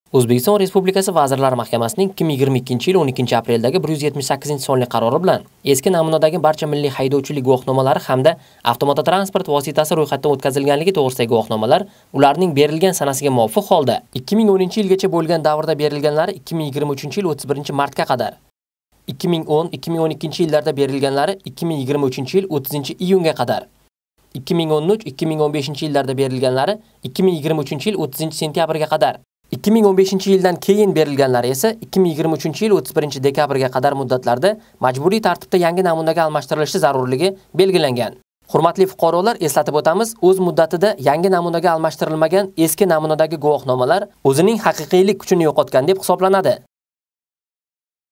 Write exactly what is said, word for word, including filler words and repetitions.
O'zbekiston Respublikasi Vazirlar Mahkamasining ikki ming yigirma ikkinchi yil o'n ikkinchi apreldagi bir yuz yetmish sakkizinchi sonli qarori bilan eski namunadagi barcha milliy haydovchilik guvohnomalari hamda avtomototransport vositasi ro'yxatdan o'tkazilganligi to'g'risidagi guvohnomalar ularning berilgan sanasiga muvofiq holda ikki ming o'ninchi yilgacha bo'lgan davrda berilganlari ikki ming yigirma uchinchi yil o'ttiz birinchi martga qadar, ikki ming o'n ikki ming o'n ikkinchi yillarda berilganlari ikki ming yigirma uchinchi yil o'ttizinchi iyunga qadar, ikki ming o'n uch ikki ming o'n beshinchi yillarda berilganlari ikki ming yigirma uchinchi yil o'ttizinchi sentyabrga qadar, ikki ming o'n beshinchi yildan keyin berilganlari esa ikki ming yigirma uchinchi yil o'ttiz birinchi dekabrga qadar muddatlarda majburiy tartibda yangi namunaga almashtirilishi zarurligi belgilangan. Hurmatli fuqarolar, eslatib o'tamiz, o'z muddatida yangi namunaga almashtirilmagan eski namunadagi guvohnomalar o'zining haqiqiylik kuchini yo'qotgan deb hisoblanadi.